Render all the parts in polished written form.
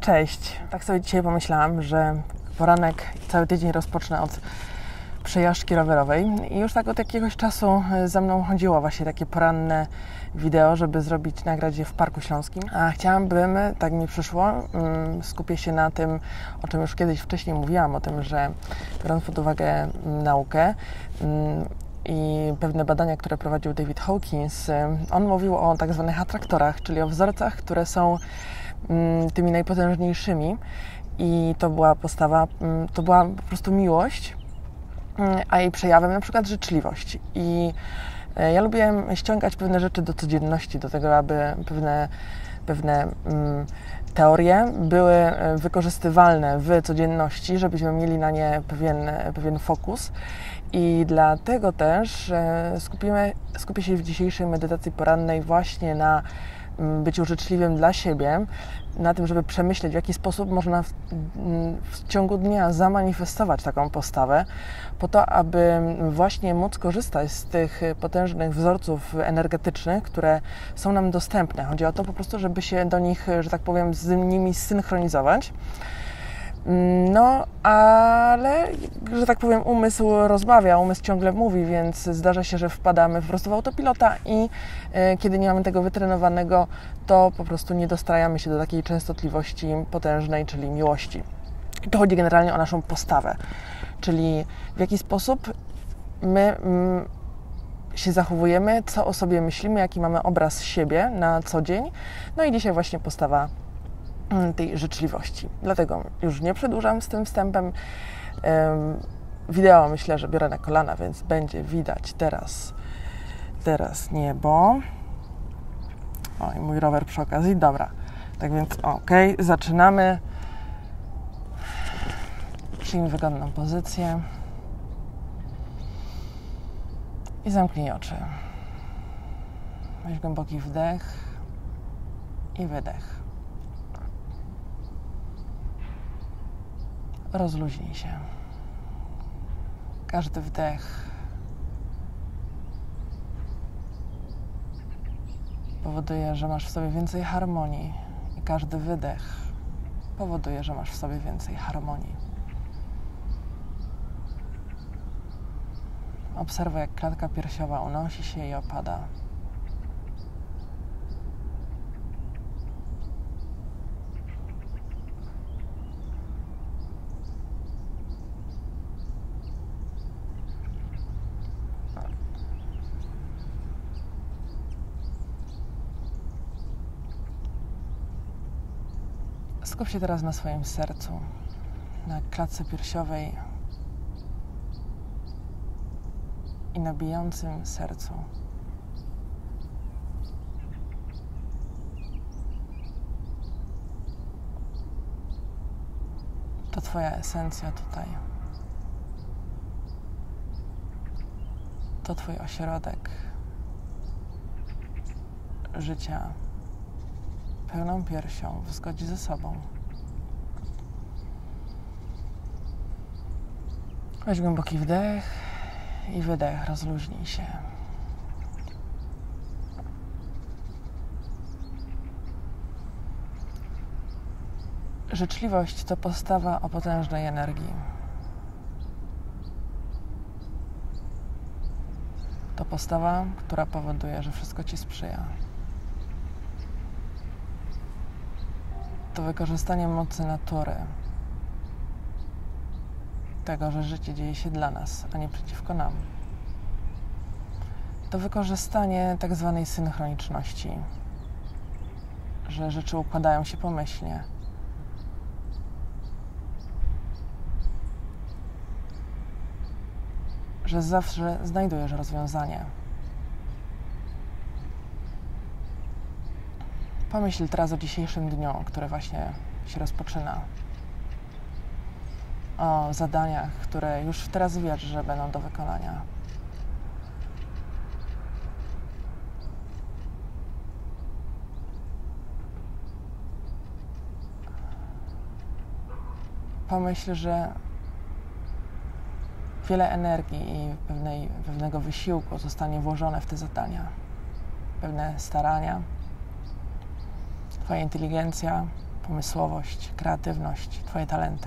Cześć. Tak sobie dzisiaj pomyślałam, że poranek cały tydzień rozpocznę od przejażdżki rowerowej i już tak od jakiegoś czasu za mną chodziło właśnie takie poranne wideo, żeby nagrać je w Parku Śląskim. A chciałabym, tak mi przyszło, skupię się na tym, o czym już kiedyś wcześniej mówiłam, o tym, że biorąc pod uwagę naukę i pewne badania, które prowadził David Hawkins, on mówił o tak zwanych atraktorach, czyli o wzorcach, które są tymi najpotężniejszymi i to była postawa, to była po prostu miłość, a jej przejawem na przykład życzliwość. I ja lubię ściągać pewne rzeczy do codzienności, do tego, aby pewne teorie były wykorzystywalne w codzienności, żebyśmy mieli na nie pewien fokus. I dlatego też skupię się w dzisiejszej medytacji porannej właśnie na byciu życzliwym dla siebie, na tym, żeby przemyśleć, w jaki sposób można w ciągu dnia zamanifestować taką postawę, po to, aby właśnie móc korzystać z tych potężnych wzorców energetycznych, które są nam dostępne. Chodzi o to po prostu, żeby się do nich, że tak powiem, z nimi zsynchronizować. No, ale, że tak powiem, umysł rozmawia, umysł ciągle mówi, więc zdarza się, że wpadamy po prostu w autopilota i kiedy nie mamy tego wytrenowanego, to po prostu nie dostrajamy się do takiej częstotliwości potężnej, czyli miłości. I to chodzi generalnie o naszą postawę, czyli w jaki sposób my się zachowujemy, co o sobie myślimy, jaki mamy obraz siebie na co dzień. No i dzisiaj właśnie postawa tej życzliwości. Dlatego już nie przedłużam z tym wstępem. Wideo myślę, że biorę na kolana, więc będzie widać teraz niebo. O, i mój rower przy okazji. Dobra. Tak więc zaczynamy. Przyjmij wygodną pozycję. I zamknij oczy. Weź głęboki wdech i wydech. Rozluźnij się. Każdy wdech powoduje, że masz w sobie więcej harmonii i każdy wydech powoduje, że masz w sobie więcej harmonii. Obserwuj, jak klatka piersiowa unosi się i opada. Skup się teraz na swoim sercu, na klatce piersiowej i na bijącym sercu. To Twoja esencja tutaj. To Twój ośrodek życia pełną piersią, w zgodzie ze sobą. Weź głęboki wdech i wydech, rozluźnij się. Życzliwość to postawa o potężnej energii. To postawa, która powoduje, że wszystko Ci sprzyja. To wykorzystanie mocy natury, tego, że życie dzieje się dla nas, a nie przeciwko nam. To wykorzystanie tak zwanej synchroniczności, że rzeczy układają się pomyślnie. Że zawsze znajdujesz rozwiązanie. Pomyśl teraz o dzisiejszym dniu, który właśnie się rozpoczyna. O zadaniach, które już teraz wiesz, że będą do wykonania. Pomyśl, że wiele energii i pewnego wysiłku zostanie włożone w te zadania. Pewne starania, Twoja inteligencja umysłowość, kreatywność, Twoje talenty.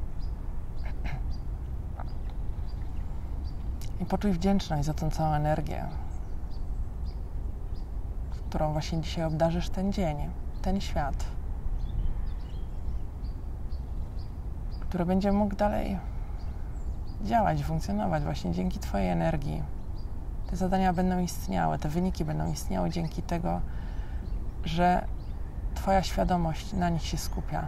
I poczuj wdzięczność za tą całą energię, którą właśnie dzisiaj obdarzysz ten dzień, ten świat, który będzie mógł dalej działać, funkcjonować właśnie dzięki Twojej energii. Te zadania będą istniały, te wyniki będą istniały dzięki tego, że Twoja świadomość na nich się skupia.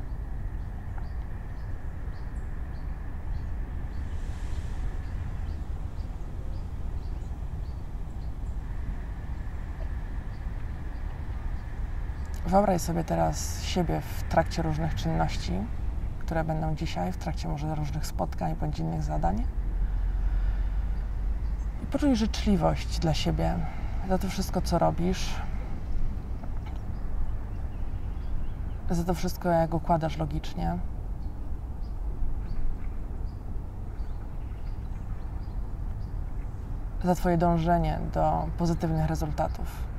Wyobraź sobie teraz siebie w trakcie różnych czynności, które będą dzisiaj, w trakcie może różnych spotkań bądź innych zadań. I poczuj życzliwość dla siebie za to wszystko, co robisz, za to wszystko, jak układasz logicznie. Za Twoje dążenie do pozytywnych rezultatów.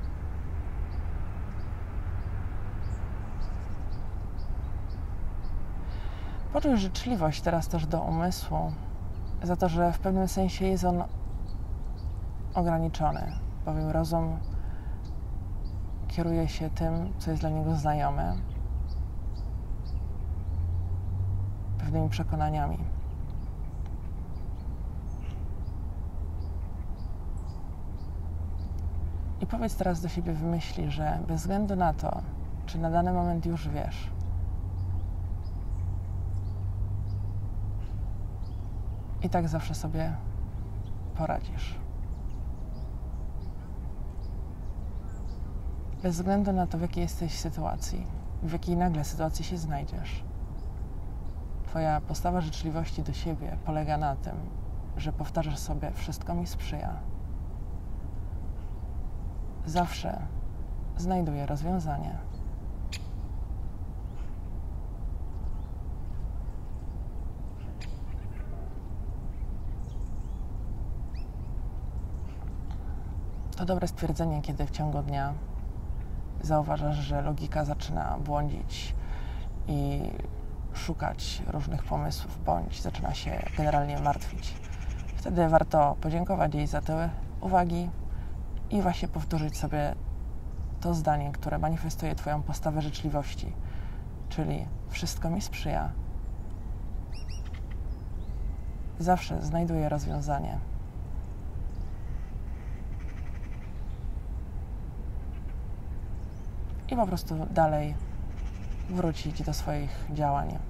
Poczuj życzliwość teraz też do umysłu za to, że w pewnym sensie jest on ograniczony, bowiem rozum kieruje się tym, co jest dla niego znajome, pewnymi przekonaniami. I powiedz teraz do siebie w myśli, że bez względu na to, czy na dany moment już wiesz, i tak zawsze sobie poradzisz. Bez względu na to, w jakiej jesteś sytuacji, w jakiej nagle sytuacji się znajdziesz. Twoja postawa życzliwości do siebie polega na tym, że powtarzasz sobie: wszystko mi sprzyja. Zawsze znajduję rozwiązanie. To dobre stwierdzenie, kiedy w ciągu dnia zauważasz, że logika zaczyna błądzić i szukać różnych pomysłów, bądź zaczyna się generalnie martwić. Wtedy warto podziękować jej za te uwagi i właśnie powtórzyć sobie to zdanie, które manifestuje Twoją postawę życzliwości, czyli wszystko mi sprzyja. Zawsze znajduję rozwiązanie. I po prostu dalej wrócić do swoich działań.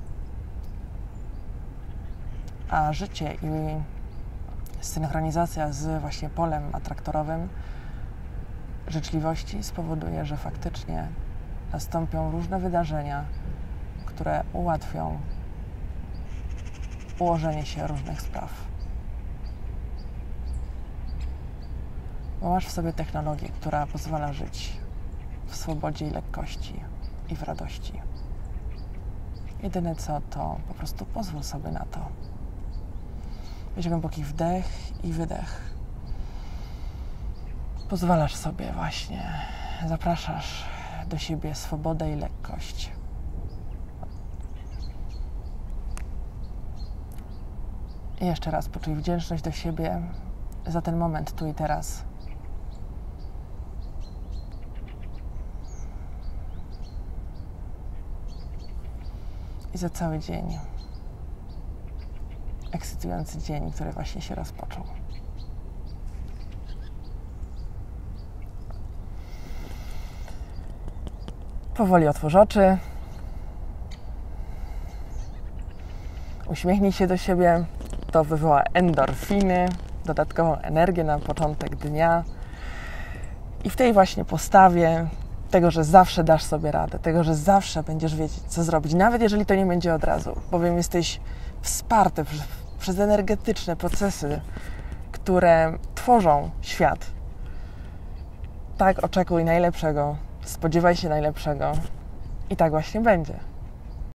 A życie i synchronizacja z właśnie polem atraktorowym życzliwości spowoduje, że faktycznie nastąpią różne wydarzenia, które ułatwią ułożenie się różnych spraw. Bo masz w sobie technologię, która pozwala żyć w swobodzie i lekkości i w radości. Jedyne co, to po prostu pozwól sobie na to. Weź głęboki wdech i wydech. Pozwalasz sobie właśnie, zapraszasz do siebie swobodę i lekkość. I jeszcze raz poczuj wdzięczność do siebie za ten moment tu i teraz. I za cały dzień. Ekscytujący dzień, który właśnie się rozpoczął. Powoli otwórz oczy. Uśmiechnij się do siebie. To wywoła endorfiny, dodatkową energię na początek dnia. I w tej właśnie postawie tego, że zawsze dasz sobie radę, tego, że zawsze będziesz wiedzieć, co zrobić, nawet jeżeli to nie będzie od razu, bowiem jesteś wsparty przez energetyczne procesy, które tworzą świat. Tak, oczekuj najlepszego, spodziewaj się najlepszego i tak właśnie będzie.